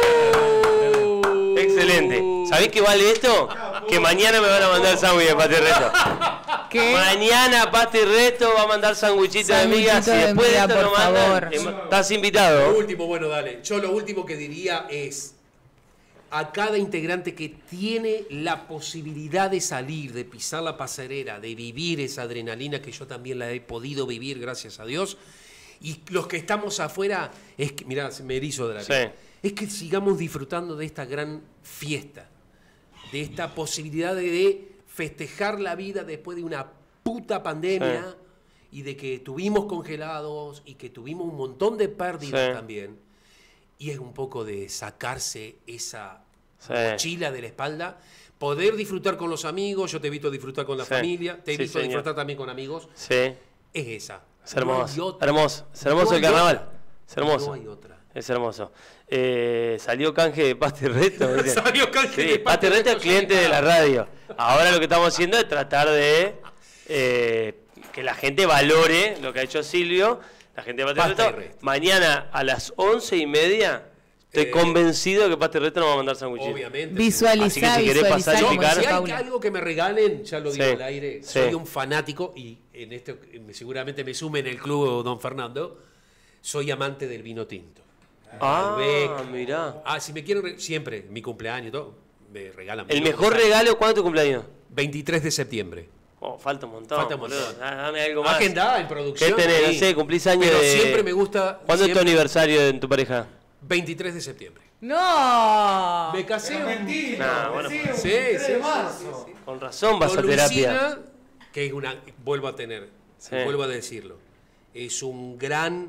B: Excelente. ¿Sabés qué vale esto? Que mañana me van a mandar sándwich de Pasta y Resto.
C: ¿Qué?
B: Mañana Pasta y Resto va a mandar sanguichito de migas y
C: Sanguichito de
B: después de
C: miga,
B: esto
C: por
B: nos mandan.
C: favor.
B: eh, Estás invitado.
A: Lo último, bueno, dale. Yo lo último que diría es a cada integrante que tiene la posibilidad de salir, de pisar la pasarela, de vivir esa adrenalina que yo también la he podido vivir, gracias a Dios. Y los que estamos afuera, es que, mirá, se me erizo de la vida.
B: Sí.
A: Es que sigamos disfrutando de esta gran fiesta, de esta posibilidad de, de festejar la vida después de una puta pandemia.
B: Sí.
A: Y de que tuvimos congelados y que tuvimos un montón de pérdidas
B: Sí.
A: también. Y es un poco de sacarse esa
B: Sí.
A: mochila de la espalda, poder disfrutar con los amigos. Yo te he visto disfrutar con la
B: Sí.
A: familia, te he
B: Sí,
A: visto
B: señor.
A: disfrutar también con amigos.
B: Sí.
A: Es esa.
B: Es
A: No hay
B: hermoso.
A: otra.
B: Hermoso. Es hermoso
A: No
B: el
A: hay
B: carnaval.
A: otra.
B: Es hermoso.
A: No hay otra.
B: Es hermoso. Eh, salió canje de Pasta y Resto. ¿viste?
A: Salió canje
B: Sí,
A: de Pasta
B: Pasta y
A: y
B: Resto es
A: Resto,
B: cliente
A: sí,
B: de la radio. Ahora lo que estamos haciendo es tratar de eh, que la gente valore lo que ha hecho Silvio. La gente de Pasta y
A: Pasta y
B: Resto.
A: Resto.
B: Mañana a las once y media estoy
A: Eh,
B: convencido de que Pasta y Resto nos va a mandar sanguichitos.
A: Obviamente.
C: Visualizar,
B: Así que si querés
C: visualizar,
B: pasar y
C: como
B: picar-
C: dice
A: Si hay
C: Paula.
A: algo que me regalen, ya lo digo
B: Sí,
A: al aire,
B: sí.
A: soy un fanático y en esto eh, seguramente me sume en el club Don Fernando, soy amante del vino tinto.
B: Ah,
A: Malbec.
B: mirá.
A: Ah, si me quieren, re- siempre, mi cumpleaños y todo, me regalan.
B: El
A: vino.
B: mejor regalo, ¿cuándo es tu cumpleaños?
A: veintitrés de septiembre.
B: Oh, falta un montón.
A: Falta un
B: boludo.
A: montón.
B: Ah, Dame algo más.
A: Agenda en
B: ¿Qué
A: producción.
B: tenés? No
A: sí.
B: sé, cumplís años
A: Pero
B: de...
A: siempre me gusta.
B: ¿Cuándo es tu
A: siempre-
B: aniversario en tu pareja?
A: veintitrés de septiembre.
C: ¡No!
A: Me casé. un-
B: Nah, bueno,
A: Sí, sí, sí, sí, sí.
B: Con razón vas
A: Con
B: a terapia.
A: Lucina, que es una, vuelvo a tener,
B: Sí.
A: vuelvo a decirlo, es un gran,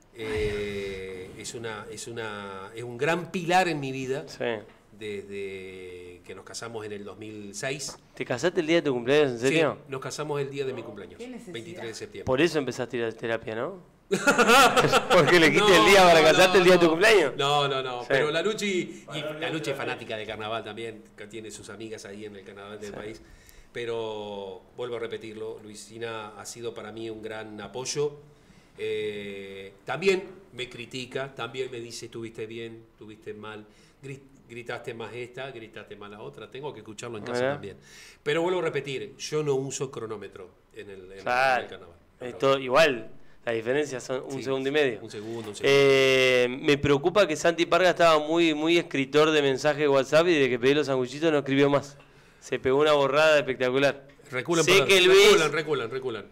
A: eh, es una, es una, es un gran pilar en mi vida
B: Sí.
A: desde que nos casamos en el dos mil seis.
B: ¿Te casaste el día de tu cumpleaños, en serio?
A: Sí, nos casamos el día de mi cumpleaños,
C: ¿Qué necesidad?
A: veintitrés de septiembre.
B: Por eso empezaste a ir a terapia, ¿no? Porque le quité el día para
A: No,
B: casarte
A: no,
B: el día de tu
A: no.
B: cumpleaños.
A: No, no, no.
B: Sí.
A: Pero la Luchi, y la Luchi es fanática de carnaval también, que tiene sus amigas ahí en el carnaval del país. Pero vuelvo a repetirlo, Luisina ha sido para mí un gran apoyo. Eh, también me critica, también me dice, tuviste bien, tuviste mal, gri- gritaste más esta, gritaste más la otra. Tengo que escucharlo en casa
B: Mirá.
A: también. Pero vuelvo a repetir, yo no uso cronómetro en el, en- en
B: Claro.
A: el carnaval.
B: Es todo igual. La diferencia son un
A: Sí,
B: segundo y medio.
A: Un segundo, un segundo.
B: Eh, me preocupa que Santi Parga estaba muy, muy escritor de mensajes de WhatsApp y de que pedí los sanguchitos no escribió más. Se pegó una borrada espectacular.
A: Reculan,
B: sé
A: para-
B: que Luis-
A: reculan, reculan, reculan.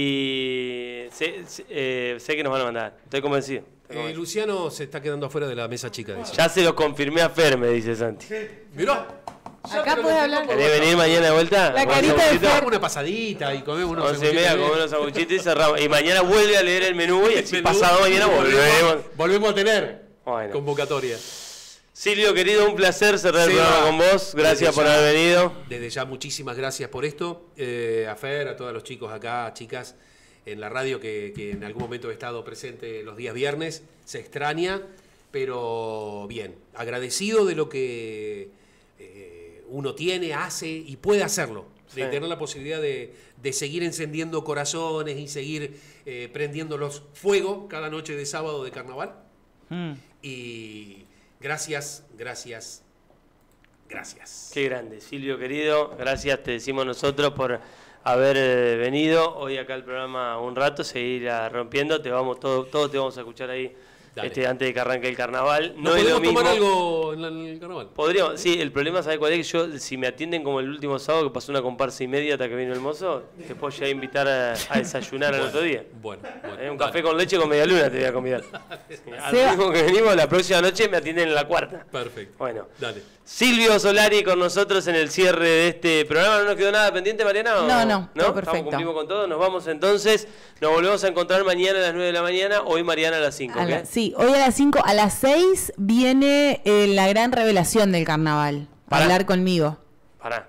B: Y sé, sé- eh, sé que nos van a mandar. Estoy convencido. Estoy
A: Eh,
B: convencido.
A: Luciano se está quedando afuera de la mesa chica. Dice.
B: Ya se lo confirmé a Fer, me dice Santi.
A: Mirá.
C: Acá puedes hablar.
B: ¿Querés venir mañana de vuelta?
C: La
B: Con
C: carita de
B: sanguchitos.
C: Fer.
A: Hagamos una pasadita y comemos unos
B: Once y media
A: sanguchitos.
B: comemos unos sanguchitos y cerramos. Y mañana vuelve a leer el menú y así
A: Menú.
B: pasado mañana volvemos.
A: Volvemos a tener
B: Bueno.
A: convocatoria.
B: Silvio, querido, un placer cerrar el
A: Seba,
B: programa con vos. Gracias
A: desde
B: por
A: ya-
B: haber venido.
A: Desde ya, muchísimas gracias por esto. Eh, a Fer, a todos los chicos acá, chicas en la radio que, que en algún momento he estado presente los días viernes. Se extraña, pero bien. Agradecido de lo que eh, uno tiene, hace y puede hacerlo. De
B: Sí.
A: tener la posibilidad de, de seguir encendiendo corazones y seguir eh, prendiéndolos fuego cada noche de sábado de carnaval.
C: Mm.
A: Y gracias, gracias, Gracias.
B: Qué grande, Silvio querido, gracias te decimos nosotros por haber eh, venido hoy acá al programa un rato, seguir ah, rompiendo, te vamos todo, todo te vamos a escuchar ahí este, antes de que arranque el carnaval.
A: ¿No,
B: no es
A: podemos
B: lo mismo.
A: tomar algo en, la, en el carnaval?
B: Podríamos, sí, el problema, ¿sabes cuál es? Que yo, si me atienden como el último sábado, que pasó una comparsa inmediata hasta que vino el mozo, te puedo ya invitar a, a desayunar
A: bueno,
B: al otro día.
A: Bueno, bueno.
B: Eh, un
A: dale.
B: café con leche con media luna te voy a convidar. Al mismo que venimos, la próxima noche me atienden en la cuarta.
A: Perfecto.
B: Bueno,
A: dale.
B: Silvio Solari con nosotros en el cierre de este programa. ¿No nos quedó nada pendiente, Mariana? ¿O?
C: No, no, todo
B: ¿No?
C: perfecto.
B: ¿Estamos, cumplimos con todo? Nos vamos entonces. Nos volvemos a encontrar mañana a las nueve de la mañana. Hoy Mariana a las cinco.
C: A la-
B: ¿qué?
C: sí, hoy a las cinco, a las seis viene eh, la gran revelación del carnaval. Para
B: Pará.
C: hablar conmigo.
B: Pará.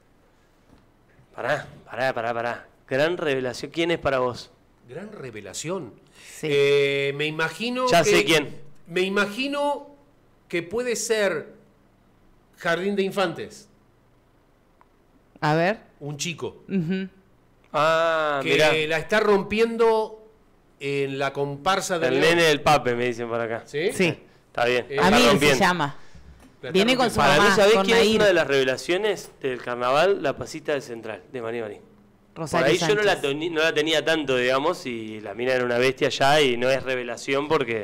B: Pará, pará, pará, pará. Gran revelación. ¿Quién es para vos?
A: Gran revelación.
C: Sí.
A: Eh, me imagino
B: Ya
A: que,
B: sé quién.
A: Me imagino que puede ser Jardín de Infantes,
C: A ver.
A: un chico
C: Ujú.
B: Ah,
A: que
B: mirá.
A: la está rompiendo en la comparsa del
B: El
A: León.
B: nene del Pape, me dicen por acá.
A: ¿Sí?
C: Sí.
B: Está bien.
A: Eh,
B: está
C: Amir se
B: rompiendo.
C: llama.
A: La está
C: Viene con
A: rompiendo.
C: su
B: Para mí,
C: mamá,
B: ¿sabés
C: con
B: quién es
C: Nair.
B: una de las revelaciones del carnaval? La pasita del Central, de Maní Maní. Por
C: Rosario
B: ahí yo no la,
C: Sánchez.
B: toni- no la tenía tanto, digamos, y la mina era una bestia ya y no es revelación porque...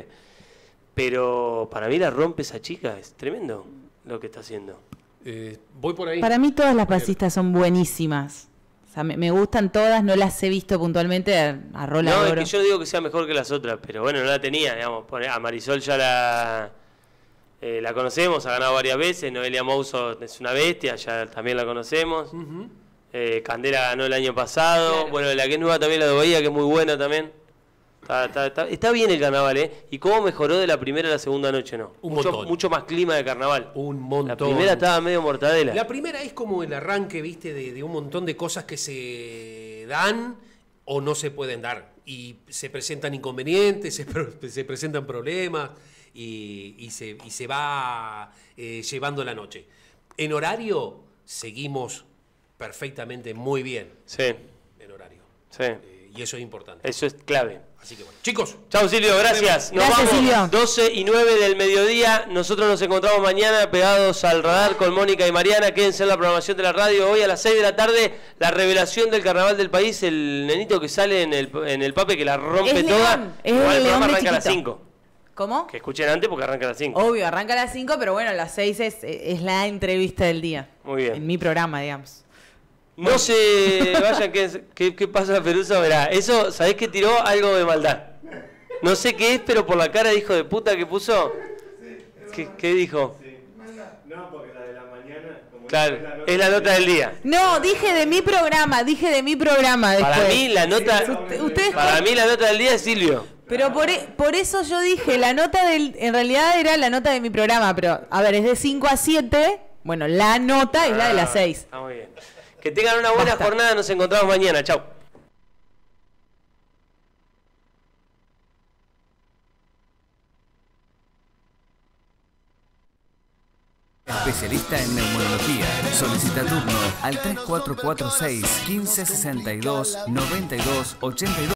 B: Pero para mí la rompe esa chica, es tremendo lo que está haciendo.
A: Eh, voy por ahí.
C: Para mí todas las pasistas son buenísimas. O sea, me, me gustan todas, no las he visto puntualmente a, a Rola
B: No,
C: de
B: es
C: Oro.
B: que yo digo que sea mejor que las otras, pero bueno, no la tenía, digamos. Pone- A Marisol ya la, eh, la conocemos, ha ganado varias veces. Noelia Mouso es una bestia, ya también la conocemos.
A: Ujú.
B: Eh, Candela ganó el año pasado.
A: Claro.
B: Bueno, la que es nueva también, la de Bahía, que es muy buena también. Está, está, está, está bien el carnaval, ¿eh? ¿Y cómo mejoró de la primera a la segunda noche, no?
A: Un
B: mucho,
A: montón.
B: mucho más clima de carnaval.
A: Un montón.
B: La primera estaba medio mortadela.
A: La primera es como el arranque, viste, de, de un montón de cosas que se dan o no se pueden dar. Y se presentan inconvenientes, se, pro- se presentan problemas y, y se, y se va eh, llevando la noche. En horario seguimos perfectamente muy bien
B: Sí,
A: en horario.
B: sí.
A: Eh, y eso es importante.
B: Eso es clave.
A: Así que bueno, chicos,
B: Chao Silvio, gracias. Nos
C: Gracias,
B: vamos.
C: Silvio.
B: doce y nueve del mediodía. Nosotros nos encontramos mañana pegados al radar con Mónica y Mariana. Quédense en la programación de la radio. Hoy a las seis de la tarde, la revelación del carnaval del país. El nenito que sale en el, en el Pape que la rompe
C: Es
B: toda.
C: León, es
B: Igual
C: el
B: el programa
C: León de
B: arranca a las
C: chiquito.
B: cinco.
C: ¿Cómo?
B: Que escuchen antes porque arranca a las cinco.
C: Obvio, arranca a las cinco, pero bueno, a las seis es, es la entrevista del día.
B: Muy bien.
C: En mi programa, digamos.
B: No se vayan, ¿qué, qué, qué pasa, Peruso? Verá, eso, ¿sabés que tiró algo de maldad? No sé qué es, pero por la cara de hijo de puta que puso. ¿Qué, qué dijo?
E: No, porque la de la mañana, como
B: Claro, es la nota del día.
C: No, dije de mi programa, dije de mi programa después.
B: Para mí la nota,
C: Usted- ustedes
B: para mí la nota del día es Silvio.
C: Pero por, e- por eso yo dije, la nota del... En realidad era la nota de mi programa, pero, a ver, es de cinco a siete. Bueno, la nota es la de las seis.
B: Está muy bien. Que tengan una buena
C: Basta.
B: jornada, nos encontramos mañana. Chau.
F: Especialista en neumología. Solicita turno al tres cuatro cuatro seis, uno cinco seis dos, nueve dos ocho dos.